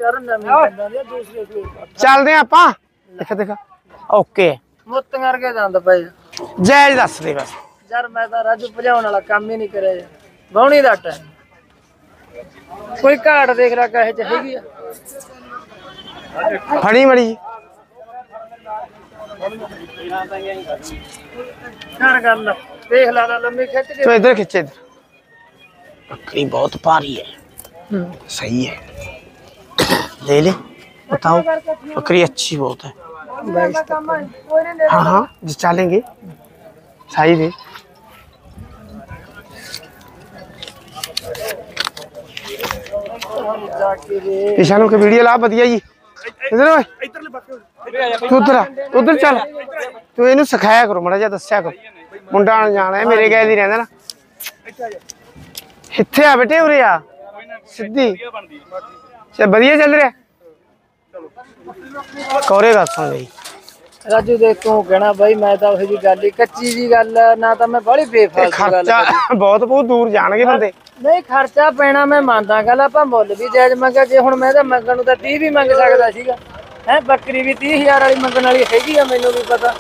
चलते आपां देख देख ओके मुत्त करके दंद पए जायज दस दे बस यार मैं तो राजू भजाउण वाला काम ही नहीं करे बाउणी दा टाइम कोई घाट देख रहा कहे च हैगी फड़ी मड़ी कर गल देख ला लंबी खिंच के तो इधर खिंचे इधर बकरी बहुत भारी है सही है ले ले बताओ बकरी अच्छी बहुत है हाँ हाँ जी चलेंगे सही दे किसानों के वीडियो ला बढ़िया जी इधर तू उधर चल तू इनू सिखाया करो माड़ा जिहा दस्सिया करो मुंडा जाना है मेरे गैल ही रहंदा ना इत्थे आ बेटे उरे आ सीधी चल बढ़िया चल रहा कौरेगा सुन गई राजू देख तू कहना भाई मैं तो वही गल कच्ची जी गल ना तो मैं बड़ी बेफालतू गल खर्चा बहुत बहुत दूर जाणगे बंदे नहीं खर्चा पैना मैं मानदा गल आपां मुੱਲ भी जायज मंगा जे हुण मैं तो मंगण नूं तां 30 भी मंग सकदा सीगा है बकरी भी 30,000 वाली मंगण वाली हैगी आ मैनूं भी पता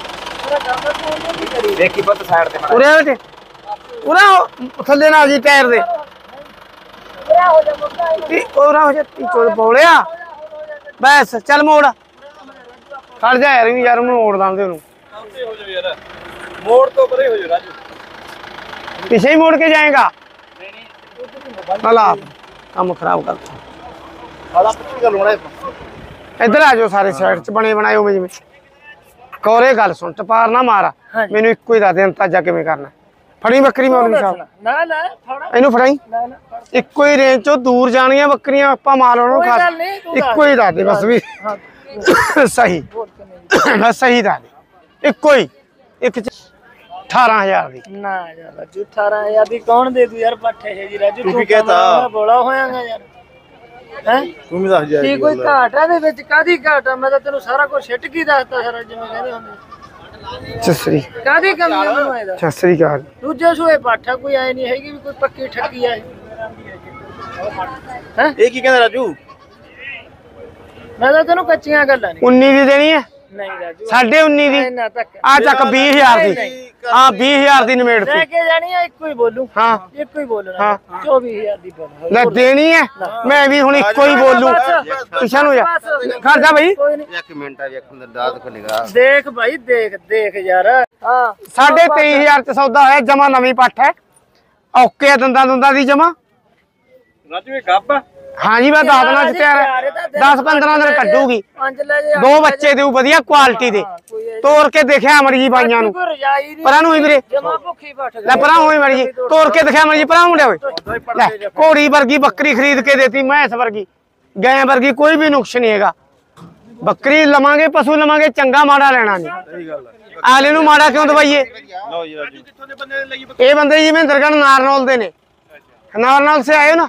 देखी पुੱਤ ਸਾਈਡ ਤੇ उरे आ बेटे उरा थल्ले ना जी टायर दे उरा हो जा चोल बोलिया बस चल मोड़ खड़ जा यार ਉਹਨੂੰ ਮੋੜ ਦਾਂਦੇ ਉਹਨੂੰ ਸਾਹਮਣੇ ਹੋ ਜਾ ਯਾਰ ਮੋੜ ਤੋਂ ਪਰੇ ਹੋ ਜਾ ਰਾਜੂ पीछे ही मोड़ के जाएगा नहीं काम खराब कर इधर आ जाओ सारे साइड च बने बनाए हो जिवें कौरे गल सुन टपार ना मारा मैनू इक्को ही दस दे अंदाजा किवें करना फड़ी बकरी मौलवी साहब ना ना थोड़ा इनू फड़ाई इक्को ही रेंज चो दूर जानियां बकरियां आपां माल ओनू खा इक्को ही दस दे बस भी सही बस सही दस दे इक्को ही एक 18,000 दी ना यार राजू 18,000 दी कौन दे दू यार पट्ठे है जी राजू तू कहता बोला होयागा यार हैं तू भी दस जा की कोई घाट है दे विच कादी घाट है मैं तो तेनु सारा कुछ छिट की दसता सारा जिवें कहंदे हुंदे चसरी कादी कमी है मैनू एदा चसरी का दूजे सूए पाठा कोई आए नहीं हैगी भी कोई पक्की ठक्की है हैं ਇਹ ਕੀ ਕਹਿੰਦਾ ਰਾਜੂ मैं तो तेनु कच्चियां गल्लां नहीं 19 दी देनी है नहीं राजू 19.5 दी ना तक आ चक 20,000 दी हां 20,000 दी निमेड़ ती लेके जानी है एक ही बोलूं हां एक ही बोलना 24,000 दी बोल ले देनी है मैं भी हुन इक्को ही बोलूं किशन हो जा खड़ जा भाई ਇੱਕ ਮਿੰਟ ਆ ਵੇਖਣ ਦਾ ਦਾਦ ਕੋ ਨਿਗਾਹ देख भाई देख देख यार हां 23,500 च सौदा है जमा नवी पट्ठ है ओके दंदा दी जमा ਰਾਜੂ ਇਹ ਗੱਬ हाँ जी मैं दस दिना च तैयार है 10-15 दिन कड्डूगी दो बच्चे दू वधिया क्वालिटी दे तोड़ के देखिया मरी बाइयां नू परां नू ही वीरे ले परां होई मरी तोड़ के देखिया मरी परां मुंडे होए ले घोड़ी वर्गी बकरी खरीद के देती मैंस वर्गी गाय वर्गी कोई भी नुक्स नहीं हैगा बकरी लवांगे पशु लवांगे चंगा माड़ा लेना नहीं आले नू माड़ा क्यों दवाइए ਲਓ ਜੀ ਰਾਜੂ ਕਿੱਥੋਂ ਦੇ ਬੰਦੇ ਨੇ ਲਈ ये बंदे जी महेंद्रगढ़ नारनौल दे ने नारनौल से आए हो ना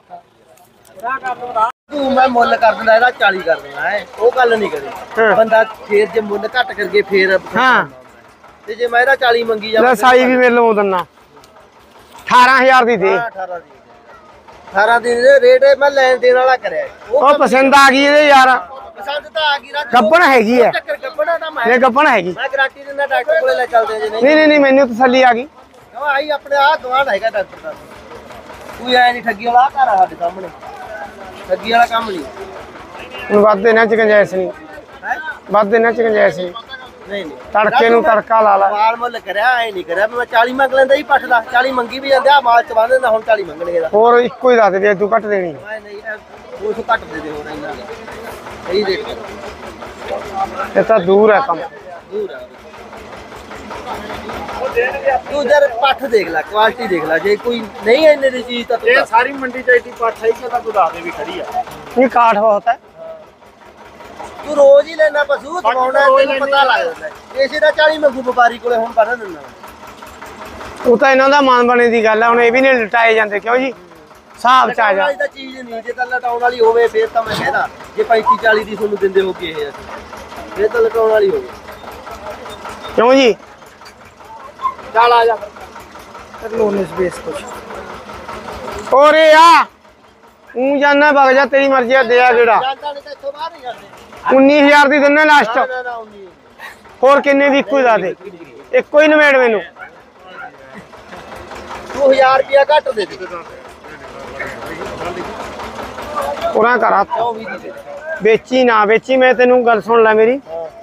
तू मैं मुੱਲ कर दिंदा ਇਹਦਾ 40 ਕਰ ਦਿੰਦਾ ਹੈ ਉਹ ਗੱਲ ਨਹੀਂ ਕਰੀ ਬੰਦਾ ਫੇਰ ਜੇ ਮੁੱਲ ਘੱਟ ਕਰਕੇ ਫੇਰ हां ਤੇ ਜੇ ਮੈਂ ਇਹਦਾ 40 ਮੰਗੀ ਜਾ ले साई भी मेरे लो दन्ना 18,000 दी दे 18 ਦੀ ਰੇਟ ਮੈਂ ਲੈਣ ਦੇਣ ਵਾਲਾ ਕਰਿਆ ਉਹ ਪਸੰਦ ਆ ਗਈ ਇਹਦੇ ਯਾਰ ਪਸੰਦ ਤਾਂ ਆ ਗਈ ਰਾਜੂ ਗੱਬਣ ਹੈਗੀ ਹੈ ਚੱਕਰ ਗੱਬਣਾ ਤਾਂ ਮੈਂ ਇਹ ਗੱਬਣ ਹੈਗੀ ਮੈਂ ਗਾਰੰਟੀ ਦਿੰਦਾ ਡਾਕਟਰ ਕੋਲੇ ਲੈ ਚੱਲਦੇ ਜੇ ਨਹੀਂ ਮੈਨੂੰ ਤਸੱਲੀ ਆ ਗਈ ਕਿਉਂ ਆਈ ਆਪਣੇ ਆ ਗਵਾਂਢ ਹੈਗਾ ਡਾਕਟਰ ਦਾ ਕੋਈ ਐ ਨਹੀਂ ਠੱਗੀ ਵਾਲਾ ਘਰ ਆ ਸਾਡੇ ਸਾਹਮਣੇ ਠੱਗੀ ਵਾਲਾ ਕੰਮ ਨਹੀਂ ਹੁਣ ਵੱਧ ਇਹਨਾਂ ਚ ਗੰਜਾਇਸ਼ ਨਹੀਂ ਹੈ ਵੱਧ ਇਹਨਾਂ ਚ ਗੰਜਾਇਸ਼ ਨਹੀਂ ਨਹੀਂ ਤੜਕੇ ਨੂੰ ਤੜਕਾ ਲਾ ਲਾ ਮਾਲ ਮੁੱਲ ਕਰਿਆ ਐ ਨਹੀਂ ਕਰਿਆ ਮੈਂ 40 ਮੰਗ ਲੈਂਦਾ ਹੀ ਪੱਠ ਦਾ 40 ਮੰਗੀ ਵੀ ਜਾਂਦੇ ਆ ਮਾਲ ਚ ਬੰਨ ਦਿੰਦਾ ਹੁਣ 40 ਮੰਗਣਗੇ ਦਾ ਹੋਰ ਇੱਕੋ ਹੀ ਦੱਸ ਦੇ ਤੂੰ ਘੱਟ ਦੇਣੀ ਮੈਂ ਨਹੀਂ 200 ਘੱਟ ਦੇ ਦੇ ਹੋਰ ਇਹਨਾਂ ਸਹੀ ਦੇ ਇਹ ਤਾਂ ਦੂਰ ਹੈ ਕੰਮ ਦੂਰ ਆ ਤੂੰ ਜਰ ਪੱਠ ਦੇਖ ਲੈ ਕੁਆਲਿਟੀ ਦੇਖ ਲੈ ਜੇ ਕੋਈ ਨਹੀਂ ਇੰਨੇ ਦੀ ਚੀਜ਼ ਤਾਂ ਇਹ ਸਾਰੀ ਮੰਡੀ ਚ ਆਈਟੀ ਪੱਠ ਹੈ ਕਿ ਤਾਂ ਤੂੰ ਦੱਸ ਦੇ ਵੀ ਖੜੀ ਆ ਇਹ ਕਾਠ ਬਹੁਤ ਹੈ ਤੂੰ ਰੋਜ਼ ਹੀ ਲੈਣਾ ਪਸ਼ੂ ਦਵਾਉਣਾ ਤੈਨੂੰ ਪਤਾ ਲੱਗ ਜਾਂਦਾ ਇਸੇ ਦਾ 40 ਮੰਗੂ ਵਪਾਰੀ ਕੋਲੇ ਹੁਣ ਪਤਾ ਦਿੰਦਾ ਉਹ ਤਾਂ ਇਹਨਾਂ ਦਾ ਮਨ ਬਣੇ ਦੀ ਗੱਲ ਹੈ ਹੁਣ ਇਹ ਵੀ ਨਹੀਂ ਲਟਾਏ ਜਾਂਦੇ ਕਿਉਂ ਜੀ ਹਿਸਾਬ ਚ ਆ ਜਾ ਤਾਂ ਚੀਜ਼ ਨਹੀਂ ਜੇ ਤਾਂ ਲਟਾਉਣ ਵਾਲੀ ਹੋਵੇ ਫੇਰ ਤਾਂ ਮੈਂ ਕਹਿੰਦਾ ਜੇ 35 40 ਦੀ ਤੁਹਾਨੂੰ ਦਿੰਦੇ ਹੋਗੇ ਇਹ ਫੇਰ ਤਾਂ ਲਟਾਉਣ ਵਾਲੀ ਹੋਵੇ ਕਿਉਂ ਜੀ ਚੱਲ ਆ ਜਾ ਕਰ ਲੋਨ ਇਸ ਬੇਸ ਕੁਛ ਔਰੇ ਆ ਤੂੰ ਜਾਨਾ ਵਗ ਜਾ ਤੇਰੀ ਮਰਜ਼ੀ ਆ ਦੇ ਆ ਗੇੜਾ ਜਾਂਦਾ ਨਹੀਂ ਤਾਂ ਇੱਥੋਂ ਬਾਹਰ ਨਹੀਂ ਜਾਂਦੇ 19000 ਦੀ ਦਿੰਨੇ ਲਾਸਟ ਨਾ ਨਾ 19 ਹੋਰ ਕਿੰਨੇ ਦੀ ਇੱਕੋ ਹੀ ਦੱਸ ਦੇ ਇੱਕੋ ਹੀ ਨਵੇੜ ਮੈਨੂੰ 2000 ਰੁਪਿਆ ਘੱਟ ਦੇ ਦੇ ਉਹਨਾਂ ਕਰਾ 24 ਦੀ ਦੇ ਵੇਚੀ ਨਾ ਵੇਚੀ ਮੈਂ ਤੈਨੂੰ ਗੱਲ ਸੁਣ ਲੈ ਮੇਰੀ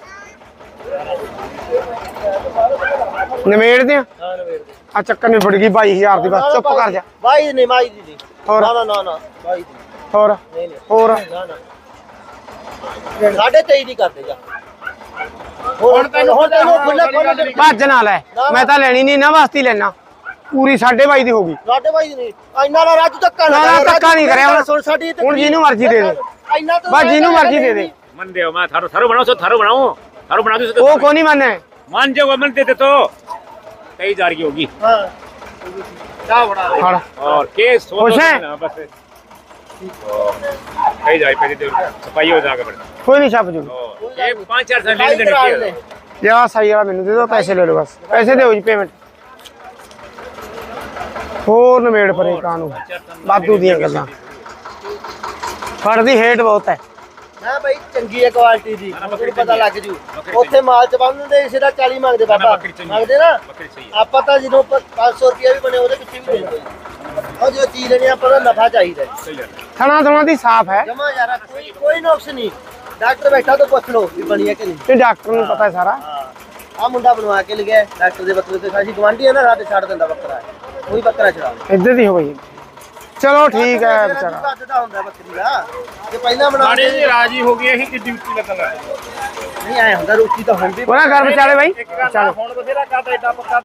ਨਵੇੜ ਦੇ ਹਾਂ ਨਵੇੜ ਦੇ ਆ ਚੱਕਰ ਨਿਬੜ ਗਈ 22000 ਦੀ ਬਸ ਚੁੱਪ ਕਰ ਜਾ ਬਾਈ ਨਹੀਂ ਮਾਈ ਦੀ ਹੋਰ ਨਾ ਨਾ ਨਾ ਬਾਈ ਦੀ ਹੋਰ ਨਹੀਂ ਨਹੀਂ ਹੋਰ ਨਾ ਨਾ 23.5 ਦੀ ਕਰਦੇ ਜਾ ਹੁਣ ਤੈਨੂੰ ਖੁੱਲੇ ਖੋਲੇ ਭੱਜ ਨਾ ਲੈ ਮੈਂ ਤਾਂ ਲੈਣੀ ਨਹੀਂ ਇਹਨਾਂ ਵਾਸਤੇ ਹੀ ਲੈਣਾ ਪੂਰੀ 22.5 ਦੀ ਹੋ ਗਈ ਸਾਡੇ ਬਾਈ ਦੀ ਨਹੀਂ ਇੰਨਾ ਨਾ ਰਾਜੂ ਧੱਕਾ ਨਾ, ਨਾ, ਧੱਕਾ ਨਹੀਂ ਕਰਿਆ ਹੁਣ। ਸੁਣ ਸਾਡੀ ਹੁਣ ਜਿਹਨੂੰ ਮਰਜ਼ੀ ਦੇ ਦੇ ਇੰਨਾ ਤਾਂ ਬਸ ਜਿਹਨੂੰ ਮਰਜ਼ੀ ਦੇ ਦੇ मन दे मैं थारो थारो बनाओ सो थारो बनाओ थारो बना दो ਉਹ ਕੋ ਨਹੀਂ ਮੰਨੇ मान जाओ मन देते तो 23,000 की होगी ਹਾਂ ਚਾਹ ਬਣਾ ਦੇ ਫੜ और केस खुश हैं? बस 23,000 पैसे दे सफाई हो जाएगा फिर ਕੋਈ ਨਹੀਂ ਛੱਪ ਜੂ ये 5-4 साल ਖਾਈ लेने ਕਰਾ देने ਲੈ की ਲਿਆ ਸਹੀ ਵਾਲਾ ਮੈਨੂੰ ਦੇ ਦਿਓ ਪੈਸੇ ਲੈ ਲਓ ਬਸ ਪੈਸੇ ਦਿਓ ਜੀ ਪੇਮੈਂਟ ਹੋਰ ਨਵੇੜ ਪਰੇ ਕਾਨੂੰ ਵਾਧੂ ਦੀਆਂ ਗੱਲਾਂ ਫੜਦੀ ਹੇਟ ਬਹੁਤ ਹੈ ਨਾ ਬਾਈ ਚੰਗੀ ਹੈ ਕੁਆਲਿਟੀ ਦੀ ਤੁਹਾਨੂੰ ਪਤਾ ਲੱਗ ਜੂ ਉੱਥੇ ਮਾਲ ਚ ਬੰਨਦੇ ਇਸੇ ਦਾ 40 ਮੰਗਦੇ ਬਾਬਾ ਮੰਗਦੇ ਨਾ बकरी चाहिए ਆਪਾਂ ਤਾਂ ਜਦੋਂ 500 ਰੁਪਿਆ ਵੀ ਬਣੇ ਉਹਦੇ ਪਿੱਛੇ ਵੀ ਦੇ ਦਿੰਦੇ ਉਹ ਜੋ ਚੀਜ਼ ਲੈਣੀ ਆਪਾਂ ਦਾ ਨਫਾ ਚਾਹੀਦਾ सही है ਥਣਾ ਥਣਾ ਦੀ ਸਾਫ ਹੈ ਜਮਾ ਯਾਰਾ ਕੋਈ ਨੁਕਸ ਨਹੀਂ ਡਾਕਟਰ ਬੈਠਾ ਤਾਂ ਪੁੱਛ ਲਓ ਵੀ ਬਣੀ ਹੈ ਕਿ ਨਹੀਂ ਤੇ ਡਾਕਟਰ ਨੂੰ ਪਤਾ ਹੈ ਸਾਰਾ ਆ ਮੁੰਡਾ ਬਣਵਾ ਕੇ ਲਿਆ ਡਾਕਟਰ ਦੇ ਬੱਕਰੇ ਤੇ ਸਾਡੀ ਗਵਾਂਢੀ ਹੈ ਨਾ ਸਾਡੇ ਛੱਡ ਦਿੰਦਾ ਬੱਕਰਾ ਕੋਈ ਬੱਕਰਾ ਛੜਾ ਇੱਧਰ ਦੀ ਹੋ ਗਈ ਚਲੋ ਠੀਕ ਹੈ ਵਿਚਾਰਾ ਕੱਦ ਦਾ ਹੁੰਦਾ ਬੱਕਰੀ ਦਾ ਜੇ ਪਹਿਲਾਂ ਬਣਾ ਮਾੜੇ ਜੀ ਰਾਜੀ ਹੋ ਗਏ ਅਸੀਂ ਕਿ ਡਿਊਟੀ ਲੱਗਣ ਲੱਗ ਨਹੀਂ ਆਇਆ ਹੁੰਦਾ ਰੋਟੀ ਤਾਂ ਹੁੰਦੀ ਉਹਨਾਂ ਘਰ ਵਿਚਾਲੇ ਬਾਈ ਇੱਕ ਗੱਲ ਆ, ਹੁਣ ਬਥੇਰਾ ਕਾਦਾ ਏਡਾ ਪੱਕਾ